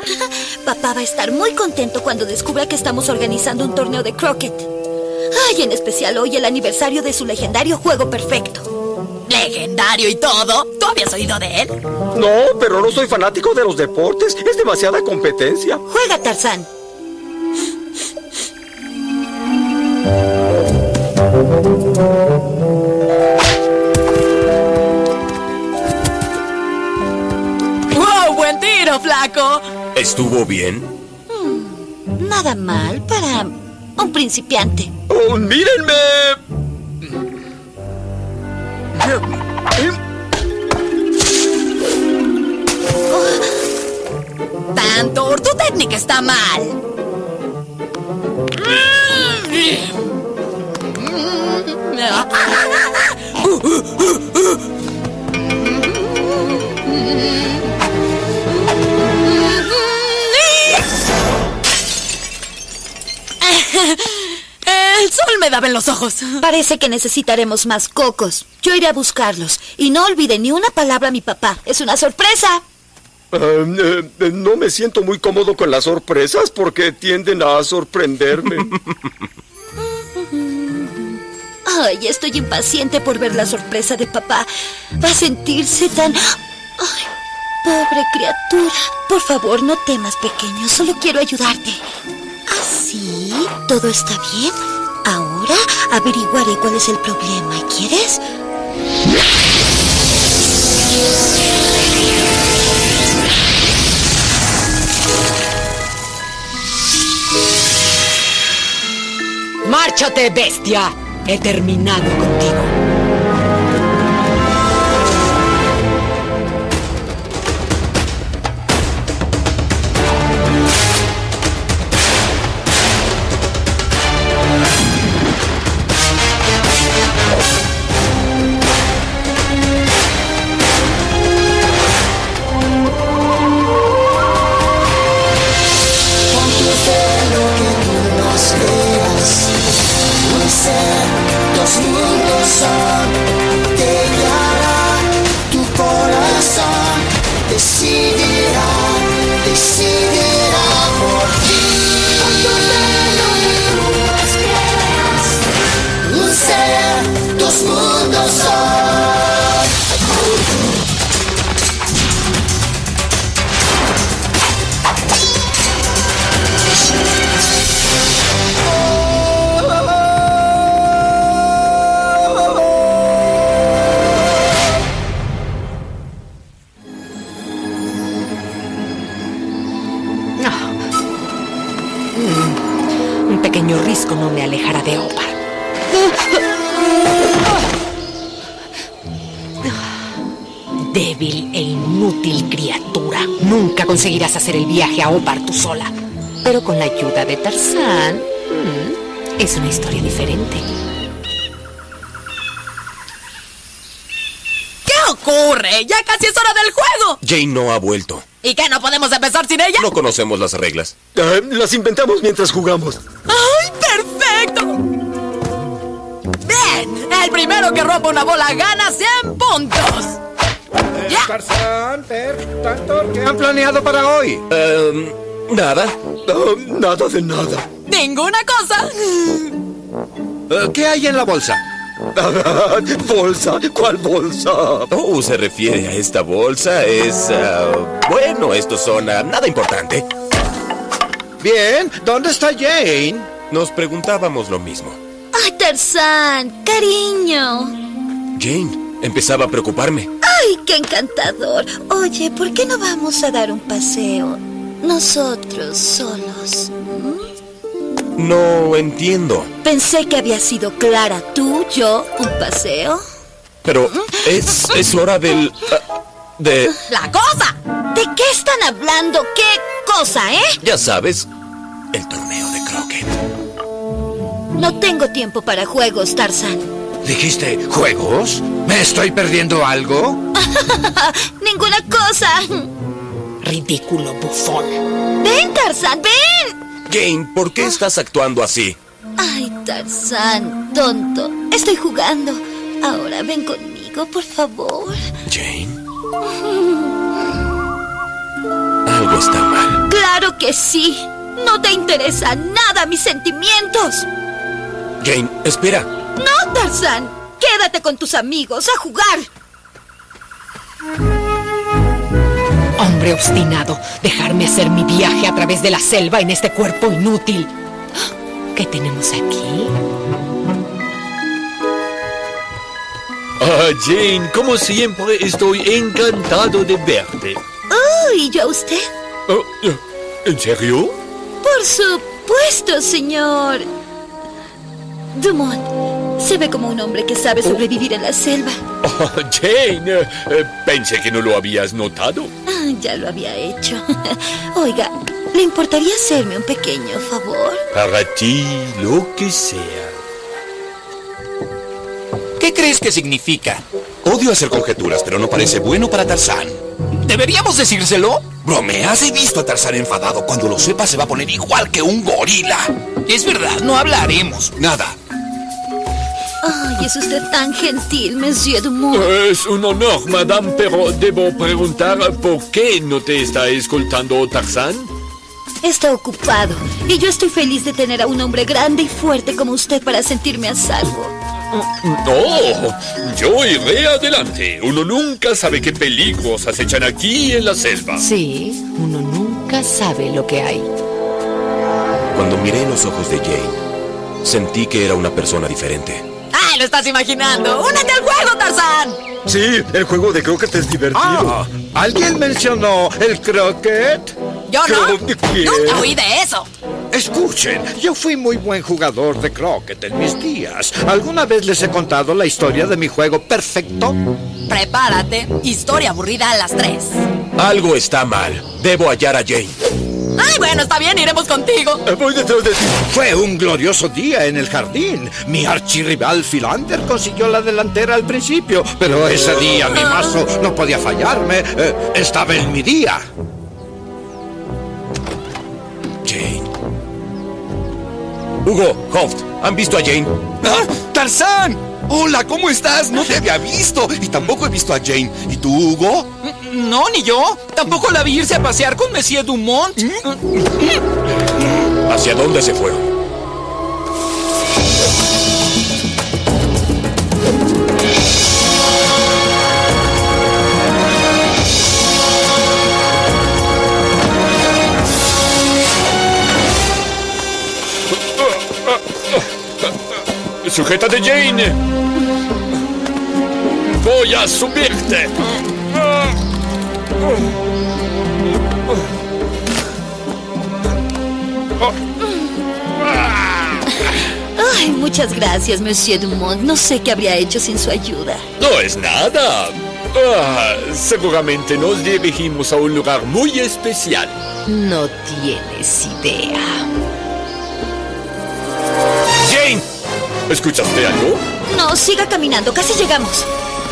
Papá va a estar muy contento cuando descubra que estamos organizando un torneo de croquet. Ay, en especial hoy, el aniversario de su legendario juego perfecto. ¿Legendario y todo? ¿Tú habías oído de él? No, pero no soy fanático de los deportes. Es demasiada competencia. Juega, Tarzán. ¡Wow! ¡Buen tiro, flaco! ¿Estuvo bien? Nada mal para un principiante. ¡Oh, mírenme! Tantor, tu técnica está mal. El sol me daba en los ojos. Parece que necesitaremos más cocos. Yo iré a buscarlos. Y no olvide ni una palabra a mi papá. Es una sorpresa. No me siento muy cómodo con las sorpresas porque tienden a sorprenderme. Ay, estoy impaciente por ver la sorpresa de papá. Va a sentirse tan... Ay, pobre criatura. Por favor, no temas, pequeño. Solo quiero ayudarte. ¿Así? ¿Todo está bien? Ahora averiguaré cuál es el problema. ¿Quieres? ¡Márchate, bestia! He terminado contigo. Un pequeño risco no me alejará de Opar. Débil e inútil criatura. Nunca conseguirás hacer el viaje a Opar tú sola. Pero con la ayuda de Tarzán, es una historia diferente. ¿Qué ocurre? ¡Ya casi es hora del juego! Jane no ha vuelto. ¿Y qué, no podemos empezar sin ella? No conocemos las reglas. Las inventamos mientras jugamos. ¡Ay, perfecto! Bien, el primero que roba una bola gana 100 puntos. ¡Ya! Tarzán, Tantor, ¿qué han planeado para hoy? Nada. Nada de nada. ¡Ninguna cosa! ¿Qué hay en la bolsa? ¿Bolsa? ¿Cuál bolsa? Oh, se refiere a esta bolsa. Bueno, estos son nada importante. Bien, ¿dónde está Jane? Nos preguntábamos lo mismo. ¡Ay, Tarzán! ¡Cariño! Jane, empezaba a preocuparme. ¡Ay, qué encantador! Oye, ¿por qué no vamos a dar un paseo? Nosotros solos. No entiendo. Pensé que había sido clara. ¿Tú, yo, un paseo? Pero es hora del... de... ¡La cosa! ¿De qué están hablando? ¿Qué cosa, Ya sabes, el torneo de croquet. No tengo tiempo para juegos, Tarzán. ¿Dijiste juegos? ¿Me estoy perdiendo algo? ¡Ninguna cosa! Ridículo bufón. ¡Ven, Tarzán, ven! Jane, ¿por qué estás actuando así? Ay, Tarzán, tonto. Estoy jugando. Ahora ven conmigo, por favor. Jane. Algo está mal. ¡Claro! Claro que sí. No te interesa nada mis sentimientos. Jane, espera. No, Tarzán. Quédate con tus amigos a jugar. Hombre obstinado, dejarme hacer mi viaje a través de la selva en este cuerpo inútil. ¿Qué tenemos aquí? Ah, Jane, como siempre, estoy encantado de verte. Oh, ¿y yo a usted? Oh, ¿en serio? Por supuesto, señor Dumont. Se ve como un hombre que sabe sobrevivir en la selva. Oh, Jane, pensé que no lo habías notado. Ah, ya lo había hecho. Oiga, ¿le importaría hacerme un pequeño favor? Para ti, lo que sea. ¿Qué crees que significa? Odio hacer conjeturas, pero no parece bueno para Tarzán. ¿Deberíamos decírselo? ¿Bromeas? He visto a Tarzán enfadado. Cuando lo sepa se va a poner igual que un gorila. Es verdad, no hablaremos. Nada. Ay, es usted tan gentil, Monsieur Dumont. Es un honor, madame, pero debo preguntar por qué no te está escoltando Tarzán. Está ocupado y yo estoy feliz de tener a un hombre grande y fuerte como usted para sentirme a salvo. No, yo iré adelante. Uno nunca sabe qué peligros acechan aquí en la selva. Sí, uno nunca sabe lo que hay. Cuando miré en los ojos de Jane, sentí que era una persona diferente. ¡Ay, lo estás imaginando! ¡Únete al juego, Tarzán! Sí, el juego de croquet es divertido. ¿Alguien mencionó el croquet? ¿Yo no? ¿Qué? ¡Nunca oí de eso! Escuchen, yo fui muy buen jugador de croquet en mis días. ¿Alguna vez les he contado la historia de mi juego perfecto? Prepárate. Historia aburrida a las 3. Algo está mal. Debo hallar a Jane. ¡Ay, bueno, está bien! ¡Iremos contigo! Voy detrás de ti. Fue un glorioso día en el jardín. Mi archirrival Philander consiguió la delantera al principio, pero ese día mi mazo no podía fallarme. Estaba en mi día. Jane. Hugo, Hoft, ¿han visto a Jane? ¡Ah! ¡Tarzán! Hola, ¿cómo estás? No te había visto. Y tampoco he visto a Jane. ¿Y tú, Hugo? No, ni yo. Tampoco la vi irse a pasear con Monsieur Dumont. ¿Hacia dónde se fueron? ¡Sujétate, Jane! ¡Voy a subirte! Ay, muchas gracias, Monsieur Dumont. No sé qué habría hecho sin su ayuda. No es nada. Seguramente nos dirigimos a un lugar muy especial. No tienes idea. ¡Jane! ¿Escuchaste algo? No, siga caminando. Casi llegamos.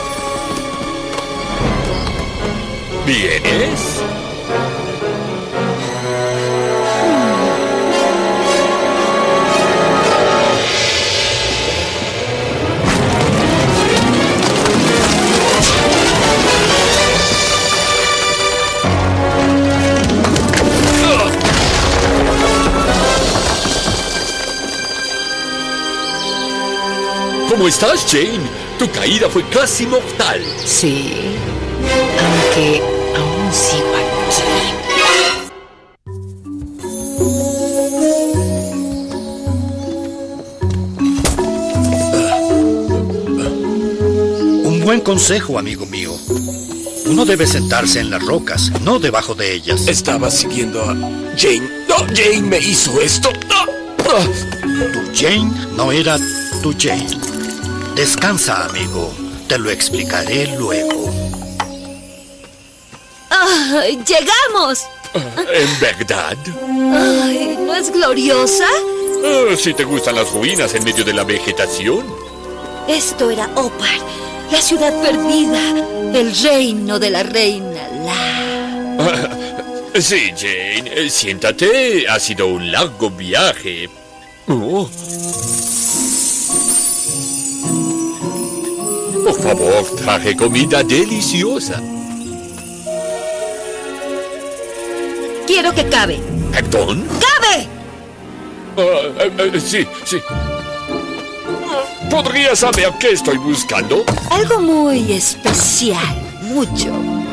¿Vienes? ¿Cómo estás, Jane? Tu caída fue casi mortal. Sí, aunque aún sigo aquí. Un buen consejo, amigo mío. Uno debe sentarse en las rocas, no debajo de ellas. Estaba siguiendo a Jane. ¡No! Jane me hizo esto. ¡No! Tu Jane no era tu Jane. Descansa, amigo. Te lo explicaré luego. ¡Ay, llegamos! ¿En verdad? Ay, ¿no es gloriosa? Si te gustan las ruinas en medio de la vegetación. Esto era Opar, la ciudad perdida, el reino de la reina La. Sí, Jane. Siéntate. Ha sido un largo viaje. Oh. Por favor, traje comida deliciosa. Refiero que cabe. ¿Perdón? ¡Cabe! Sí. ¿Podría saber qué estoy buscando? Algo muy especial. Mucho.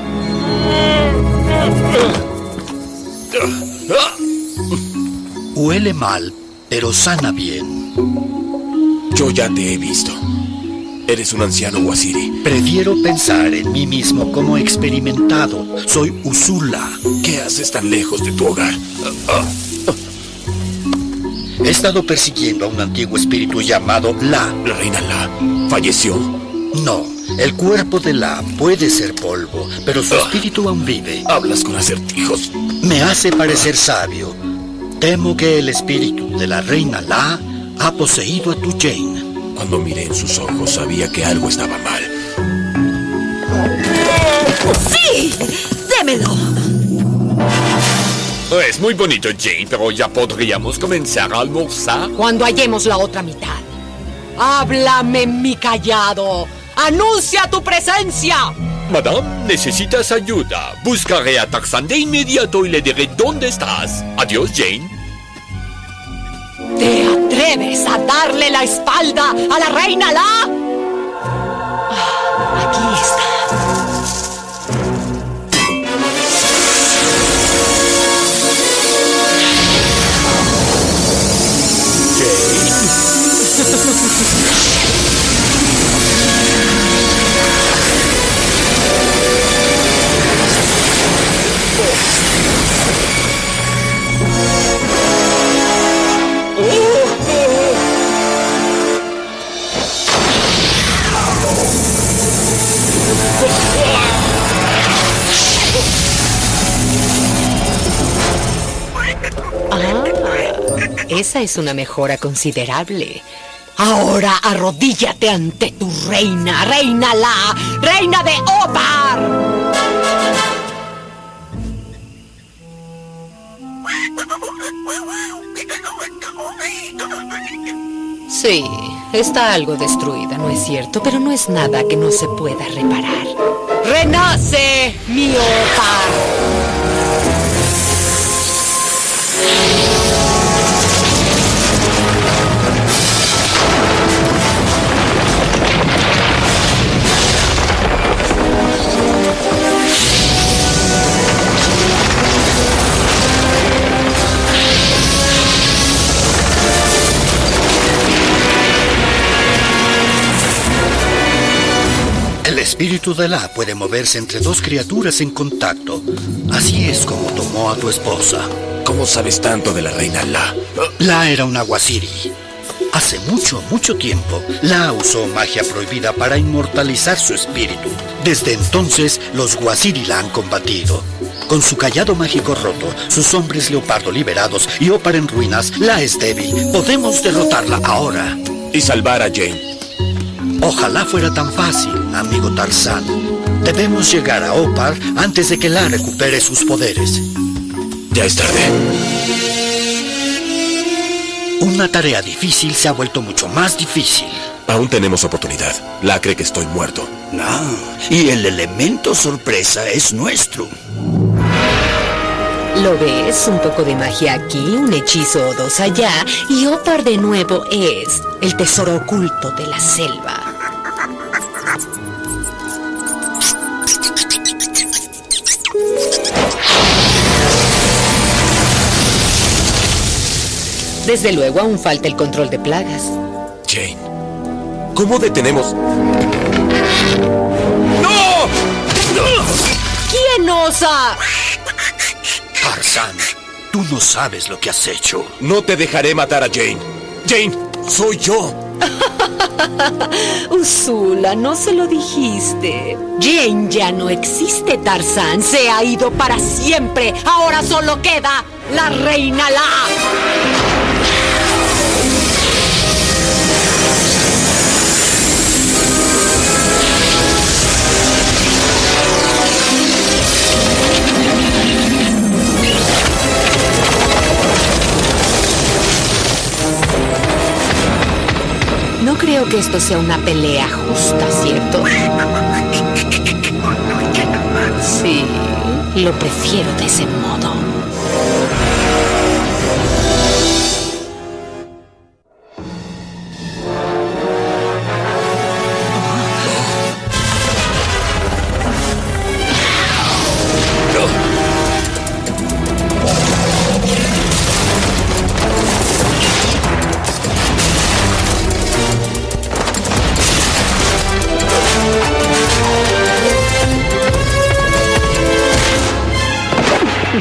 Huele mal, pero sana bien. Yo ya te he visto. Eres un anciano Waziri. Prefiero pensar en mí mismo como experimentado. Soy Usula. ¿Qué haces tan lejos de tu hogar? He estado persiguiendo a un antiguo espíritu llamado La. ¿La reina La falleció? No, el cuerpo de La puede ser polvo, pero su espíritu aún vive. Hablas con acertijos. Me hace parecer sabio. Temo que el espíritu de la reina La ha poseído a tu Jane. Cuando miré en sus ojos sabía que algo estaba mal. ¡Sí! ¡Démelo! Es muy bonito, Jane, pero ya podríamos comenzar a almorzar. Cuando hallemos la otra mitad. ¡Háblame, mi callado! ¡Anuncia tu presencia! Madame, ¿necesitas ayuda? Buscaré a Tarzán de inmediato y le diré dónde estás. Adiós, Jane. ¿Te atreves a darle la espalda a la reina La? Aquí está. Esa es una mejora considerable. Ahora arrodíllate ante tu reina, reina La, reina de Opar. Sí, está algo destruida, ¿no es cierto? Pero no es nada que no se pueda reparar. ¡Renace, mi Opar! El espíritu de La puede moverse entre dos criaturas en contacto. Así es como tomó a tu esposa. ¿Cómo sabes tanto de la reina La? La era una Waziri. Hace mucho tiempo, La usó magia prohibida para inmortalizar su espíritu. Desde entonces, los Waziri la han combatido. Con su callado mágico roto, sus hombres leopardo liberados y Opar en ruinas, La es débil. Podemos derrotarla ahora. Y salvar a Jane. Ojalá fuera tan fácil, amigo Tarzán. Debemos llegar a Opar antes de que La recupere sus poderes. Ya es tarde. Una tarea difícil se ha vuelto mucho más difícil. Aún tenemos oportunidad. La cree que estoy muerto. No, y el elemento sorpresa es nuestro. ¿Lo ves? Un poco de magia aquí, un hechizo o dos allá, y Opar de nuevo es el tesoro oculto de la selva. Desde luego aún falta el control de plagas. Jane, ¿cómo detenemos? ¡No! ¿Quién osa? Tarzán, tú no sabes lo que has hecho. No te dejaré matar a Jane. Jane, soy yo. Usula, no se lo dijiste. Jane ya no existe, Tarzán. Se ha ido para siempre. Ahora solo queda la reina La. No creo que esto sea una pelea justa, ¿cierto? Sí, lo prefiero de ese modo.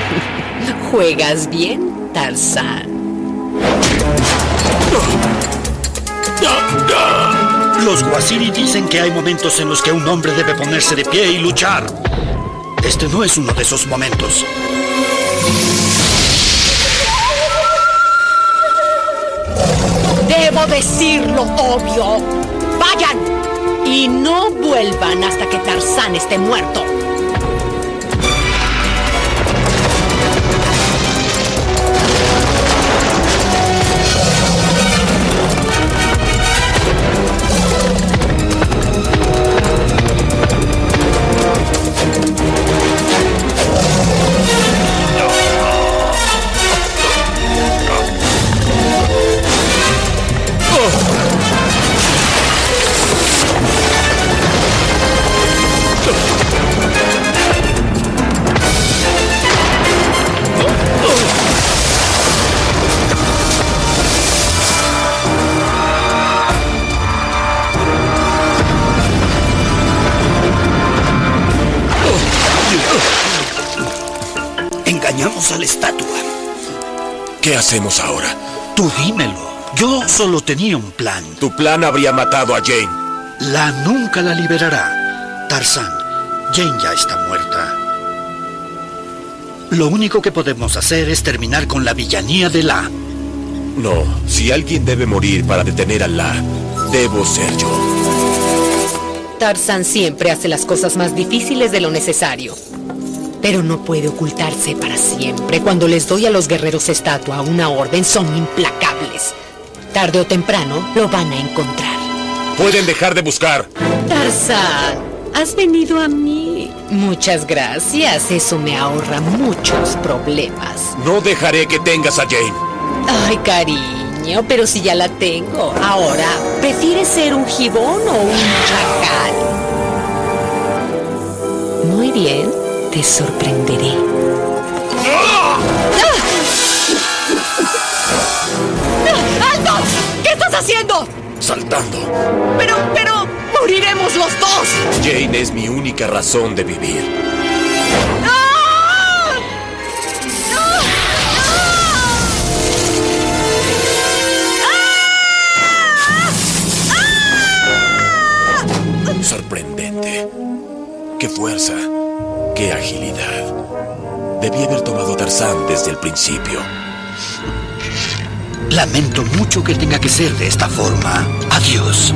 Juegas bien, Tarzán. Los Waziri dicen que hay momentos en los que un hombre debe ponerse de pie y luchar. Este no es uno de esos momentos. Debo decir lo obvio. ¡Vayan! Y no vuelvan hasta que Tarzán esté muerto. Engañamos a la estatua. ¿Qué hacemos ahora? Tú dímelo. Yo solo tenía un plan. Tu plan habría matado a Jane. La nunca la liberará. Tarzán, Jane ya está muerta. Lo único que podemos hacer es terminar con la villanía de La. No, si alguien debe morir para detener a La, debo ser yo. Tarzán siempre hace las cosas más difíciles de lo necesario. Pero no puede ocultarse para siempre. Cuando les doy a los guerreros estatua una orden, son implacables. Tarde o temprano lo van a encontrar. Pueden dejar de buscar. Tarzán, has venido a mí. Muchas gracias. Eso me ahorra muchos problemas. No dejaré que tengas a Jane. Ay, cariño, pero si ya la tengo. Ahora, ¿prefieres ser un gibón o un chacal? Muy bien, te sorprenderé. ¡Alto! ¿Qué estás haciendo? Saltando. Pero, moriremos los dos. Jane es mi única razón de vivir. Sorprendente. ¡Qué fuerza! ¡Qué agilidad! Debí haber tomado a Tarzán desde el principio. Lamento mucho que tenga que ser de esta forma. Adiós.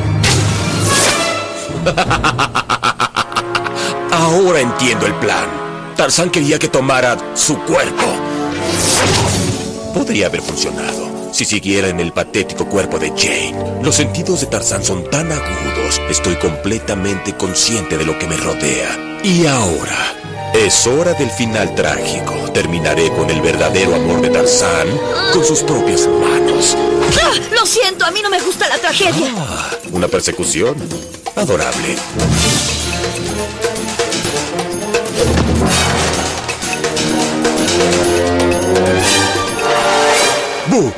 Ahora entiendo el plan. Tarzán quería que tomara su cuerpo. Podría haber funcionado si siguiera en el patético cuerpo de Jane. Los sentidos de Tarzán son tan agudos. Estoy completamente consciente de lo que me rodea. Y ahora es hora del final trágico. Terminaré con el verdadero amor de Tarzán con sus propias manos. Lo siento, a mí no me gusta la tragedia. Una persecución adorable. ¡Bu!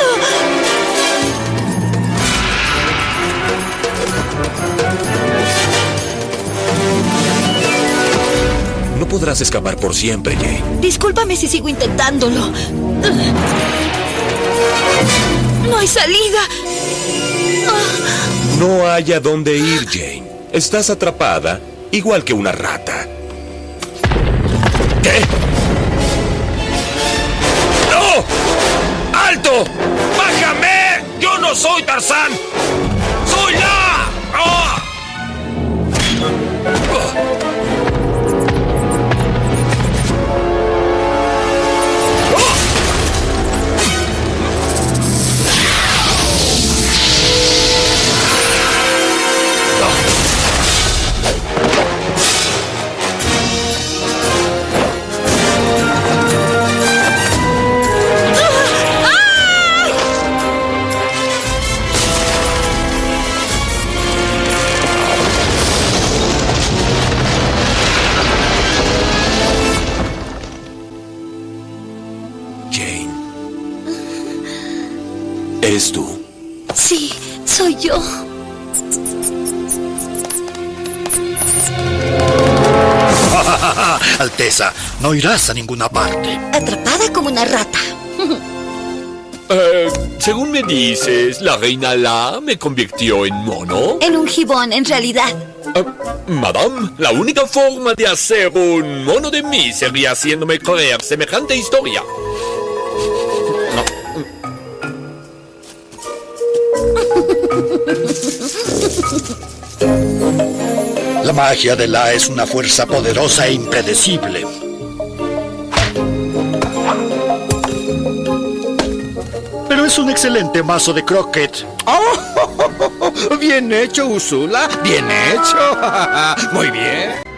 No podrás escapar por siempre, Jane. Discúlpame si sigo intentándolo. No hay salida. No hay a dónde ir, Jane. Estás atrapada, igual que una rata. ¿Qué? ¡No! ¡Alto! ¡Bájame! ¡Yo no soy Tarzán! ¡Soy La! ¡Oh! ¿Eres tú? Sí, soy yo. Alteza, no irás a ninguna parte. Atrapada como una rata. Según me dices, la reina La me convirtió en mono. En un gibón, en realidad. Madame, la única forma de hacer un mono de mí sería haciéndome creer semejante historia. La magia de La es una fuerza poderosa e impredecible. Pero es un excelente mazo de croquet. ¡Oh! Bien hecho, Úrsula. Bien hecho. Muy bien.